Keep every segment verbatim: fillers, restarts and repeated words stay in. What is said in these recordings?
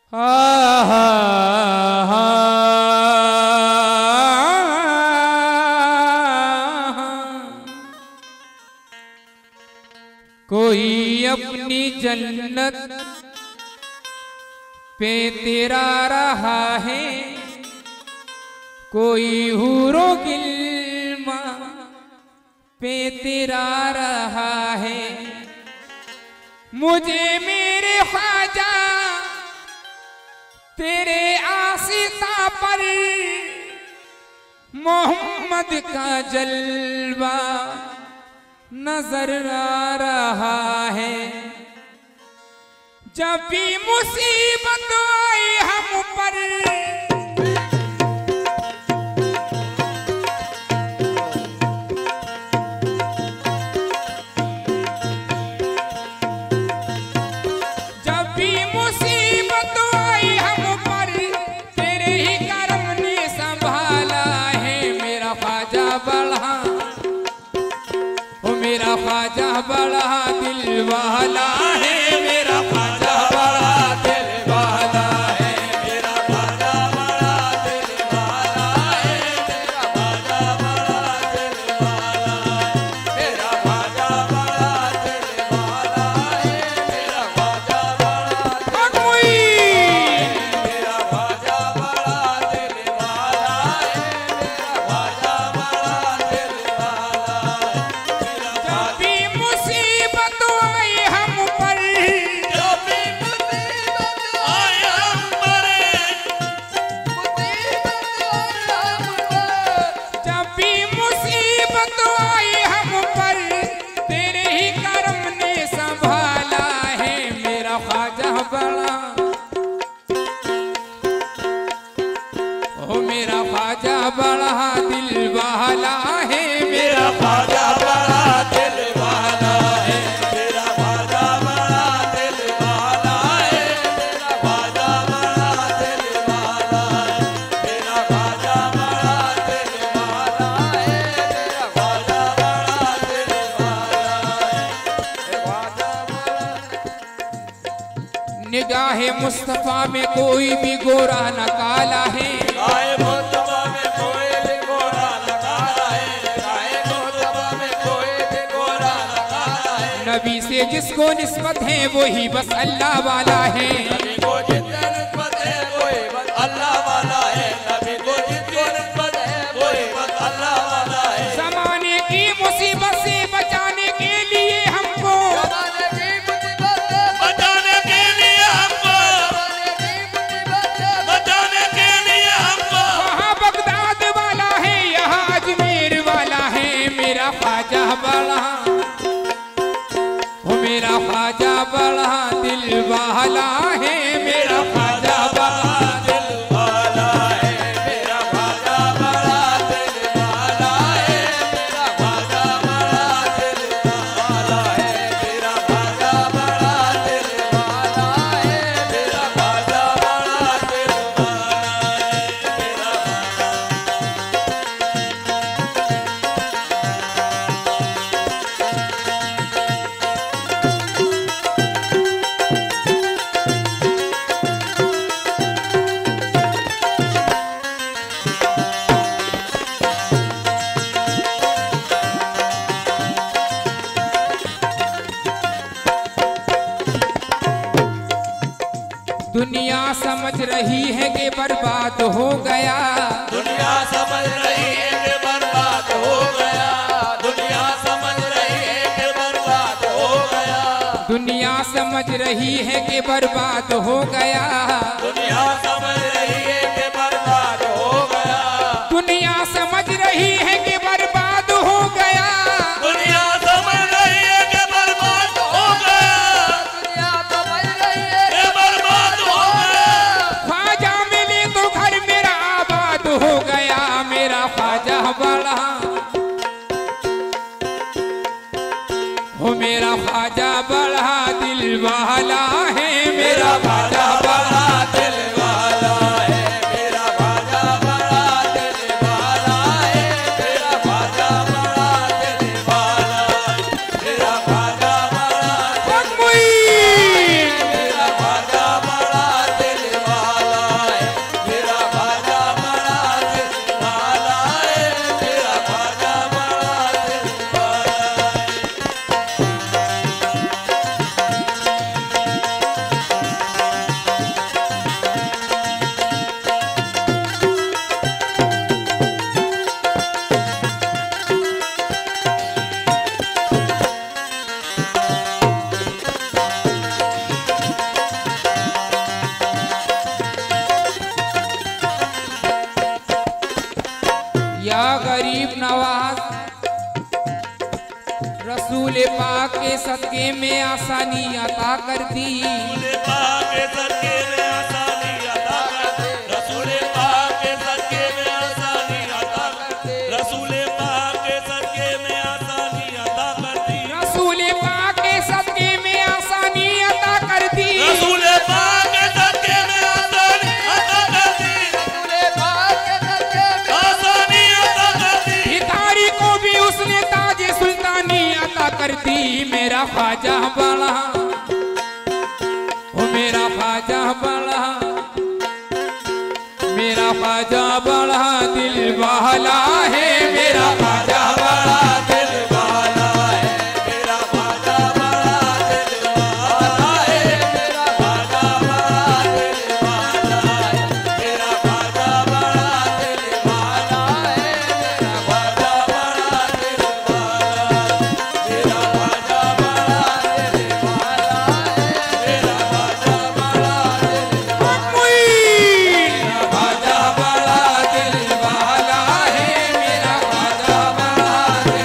कोई अपनी जन्नत पे तेरा रहा है, कोई हूरो गिल्मा पे तेरा रहा है। मुझे मेरे ख्वाजा तेरे आसिता पर मोहम्मद का जलवा नजर आ रहा है। जब भी मुसीबत आई हम पर, जब भी मुसीबत आई हम पर, तेरे ही करम ने संभाला है। मेरा ख्वाजा बड़ा, ओ मेरा ख्वाजा बड़ा दिल वाला है। मेरा ख्वाजा बड़ा दिल वाला है। मेरा ख्वाजा बड़ा दिल वाला है। मेरा ख्वाजा बड़ा दिल वाला है। मेरा ख्वाजा बड़ा दिल वाला है। मेरा ख्वाजा बड़ा दिल मेरा ख्वाजा बड़ा दिल वाला है। मेरा ख्वाजा बड़ा दिल वाला है। जब भी मुसीबत आई हम पर, जब भी मुसीबत आई हम पर, जब भी मुसीबत आई हम पर, तेरे ही करम ने संभाला है। मेरा ख्वाजा बड़ा, ओ मेरा ख्वाजा बड़ा दिल वाला है। मेरा ख्वाजा बड़ा दिल वाला है। मेरा ख्वाजा बड़ा दिल वाला है। मेरा ख्वाजा बड़ा दिल वाला है। मेरा ख्वाजा बड़ा दिल वाला है। मेरा ख्वाजा बड़ा दिल वाला है। ख्वाजा बड़ा। निगाहे मुस्तफा में कोई भी गोरा न काला है। गाए मुस्तफा में कोई भी गोरा न काला है। गाए मुस्तफा में कोई भी गोरा न काला है। नबी से जिसको निस्बत है वही बस अल्लाह वाला है। नबी को जिसको निस्बत है वही बस अल्लाह वाला है। नबी को जिसको निस्बत है वही बस अल्लाह वाला है। जमाने की मुसीबत से बचाने के लिए हमको, जमाने की मुसीबत से बचाने के लिए हमको, बचाने के लिए हमको, वहाँ बगदाद वाला है यहाँ अजमेर वाला है। मेरा ख्वाजा बड़ा, ओ मेरा ख्वाजा बड़ा दिल वाला है। मेरा ख्वाजा बड़ा दिल वाला है। मेरा ख्वाजा बड़ा दिल वाला है। मेरा ख्वाजा बड़ा दिल वाला है। मेरा ख्वाजा बड़ा दिल वाला है। मेरा ख्वाजा बड़ा दिल वाला है। दुनिया समझ रही है कि बर्बाद हो गया। दुनिया समझ रही है कि बर्बाद हो गया। दुनिया समझ रही है कि बर्बाद हो गया। दुनिया समझ रही है कि बर्बाद हो गया। दुनिया समझ रही है कि बर्बाद हो गया। दुनिया समझ रही है कि बर्बाद हो गया। दुनिया समझ रही है कि बर्बाद हो गया। दुनिया समझ रही है कि बर्बाद हो गया। ख्वाजा मिले तो घर मेरा आबाद हो गया। मेरा ख्वाजा बड़ा, हो मेरा ख्वाजा बड़ा दिल वाला है। मेरा ख्वाजा बड़ा दिल वाला है। मेरा ख्वाजा बड़ा दिल वाला है। रसूल पाक के सदके में आसानी अता कर दी। रसूल पाक के सदके में आसानी अता कर दे। रसूल पाक के सदके में आसानी अता कर दे। रसूल पाक के सदके में आसानी अता कर दी। रसूल पाक के सदके में आसानी अता कर दी। रसूल पाक के सदके में आसानी अता कर दी। रसूल पाक के सदके में आसानी अता कर दी। भिखारी को भी उसने ताज सुल्तानी अता कर दी। मेरा ख्वाजा बड़ा, ओ मेरा ख्वाजा बड़ा, मेरा ख्वाजा बड़ा दिल वाला है। मेरा ख्वाजा बड़ा दिल वाला है। मेरा ख्वाजा बड़ा दिल वाला है। मेरा ख्वाजा बड़ा दिल वाला है। मेरा ख्वाजा बड़ा दिल वाला है। मेरा ख्वाजा बड़ा दिल वाला है। मेरा ख्वाजा बड़ा दिल वाला है। मेरा ख्वाजा बड़ा दिल मेरा ख्वाजा बड़ा दिल वाला है। मेरा ख्वाजा बड़ा दिल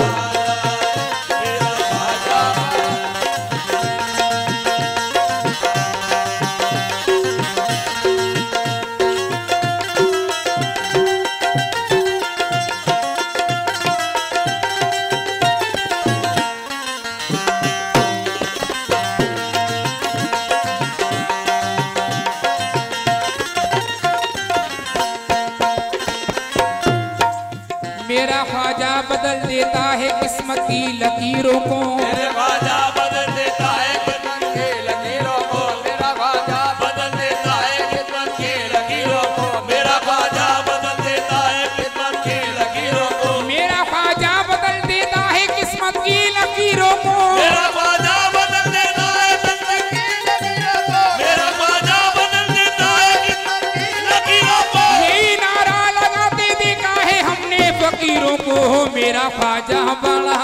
मेरा ख्वाजा बदल देता है किस्मत की लकीरों को। मेरे ख्वाजा बदल देता है किस्मत के लकीरों को। मेरा ख्वाजा बदल देता है किस्मत के लकीरों को। मेरा ख्वाजा बदल देता है किस्मत के लकीरों को। मेरा ख्वाजा बदल देता है किस्मत की लकीरों को। मेरा ख्वाजा बदल देता है किस्मत की लकीरों को। मेरा ख्वाजा बदल देता है किस्मत की लकीरों को। यही नारा लगाते देखा है हमने फकीरों को। मेरा ख्वाजा बड़ा,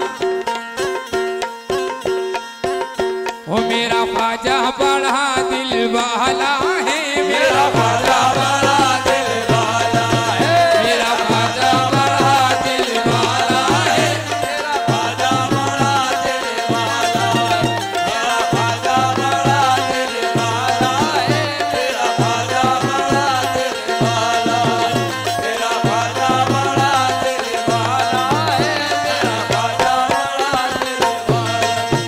ओ मेरा ख्वाजा बड़ा दिल वाला है। मेरा ख्वाजा बड़ा दिल वाला है। मेरा ख्वाजा बड़ा दिल वाला है। मेरा ख्वाजा बड़ा दिल वाला है। मेरा ख्वाजा बड़ा दिल वाला है। मेरा ख्वाजा बड़ा दिल वाला है। मेरा ख्वाजा बड़ा दिल वाला है। मेरा ख्वाजा बड़ा दिल वाला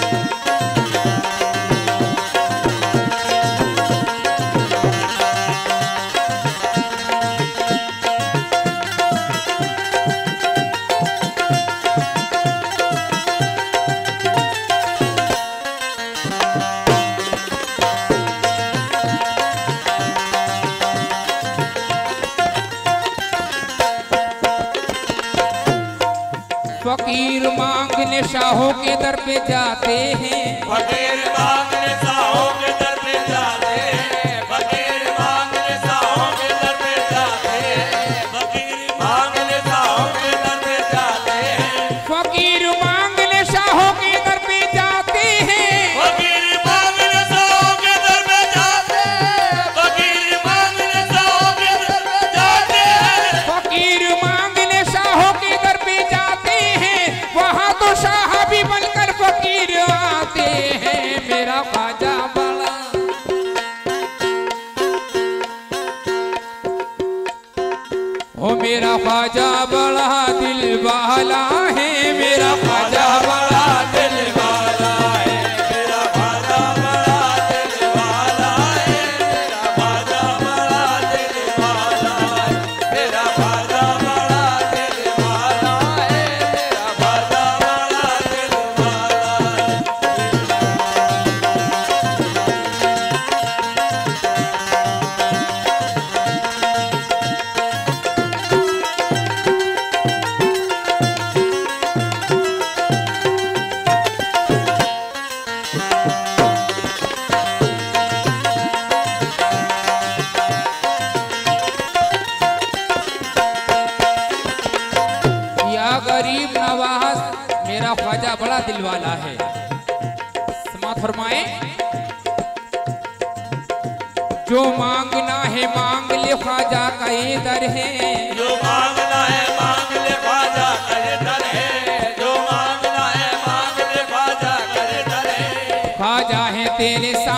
फकीर मांगने शाहों के दर पे जाते हैं। फकीर मांगने साहों के दर पे जाते हैं। फकीर मांगने साहों के दर पे जाते हैं। फकीर मांगने साहों के दर पे जाते हैं। फकीर मांगने शाहों के दर पे जाते हैं। फकीर मांगने साहों के दर पे जाते हैं। फकीर मांगने साहों के दर पे जाते हैं। फकीर मांगने शाहों के दर पे जाते हैं। वहाँ तो शाह भी बनकर फकीर आते हैं। मेरा ख्वाजा बड़ा, ओ मेरा ख्वाजा बड़ा दिल वाला है। मेरा ख्वाजा बड़ा दिल वाला है। मेरा ख्वाजा बड़ा दिल वाला है। मेरा ख्वाजा बड़ा दिल वाला है। मेरा ख्वाजा बड़ा दिल वाला है। मेरा ख्वाजा बड़ा दिल वाला है। या गरीब नवाज, मेरा ख्वाजा बड़ा दिल वाला है। समात फरमाए, जो मांगना है मांग ले ख्वाजा का ये दर है। जो मांगना है मांग ले ख्वाजा का ये दर है। जो मांगना है मांग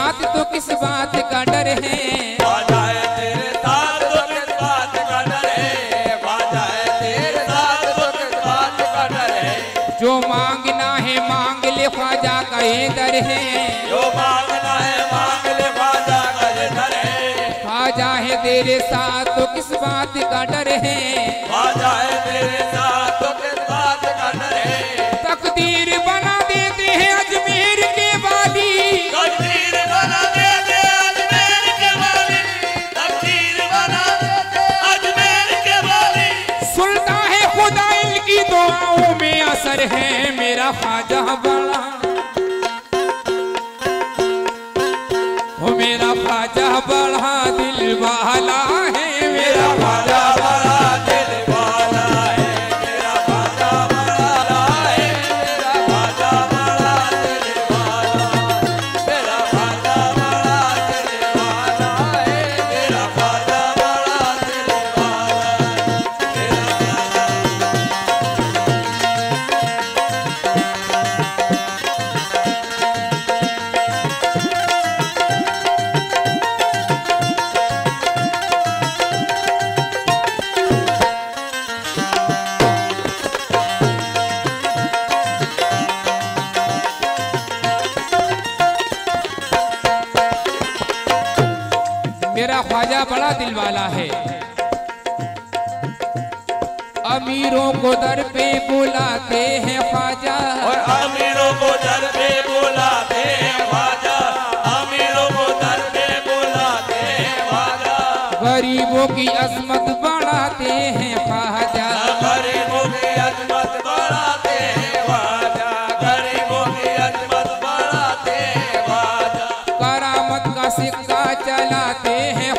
साथ तो किस बात का डर है, ख्वाजा है तेरे साथ तो किस बात का डर है, ख्वाजा है तेरे साथ तो किस बात का डर है। जो मांगना है मांग ले ख्वाजा का ये दर है, जो मांगना है मांग ले ख्वाजा का ये दर है। ख्वाजा है तेरे साथ तो किस बात का डर है, ख्वाजा है तेरे साथ तो किस बात का डर है। तकदीर बना देते हैं अजमेर के वाली, तकदीर बना देते अजमेर के वाली, तकदीर बना देते अजमेर के वाली। सुनता है खुदा इनकी दुआओं में असर है, मेरा ख्वाजा बड़ा हो, मेरा ख्वाजा बड़ा दिल वाला है, मेरा ख्वाजा बड़ा दिल वाला है, मेरा ख्वाजा बड़ा है, मेरा ख्वाजा बड़ा दिल वाला, मेरा ख्वाजा बड़ा दिल वाला है, मेरा ख्वाजा बड़ा दिल मेरा ख्वाजा बड़ा दिल वाला है। अमीरों को दर पे बुलाते हैं ख्वाजा, और अमीरों को दर पे बुलाते हैं ख्वाजा, अमीरों को दर पे बुलाते हैं ख्वाजा। गरीबों की अजमत बढ़ाते हैं ख्वाजा, गरीबों की अजमत बढ़ाते हैं ख्वाजा, गरीबों की अजमत बढ़ाते हैं ख्वाजा। करामत का सिक्का चलाते हैं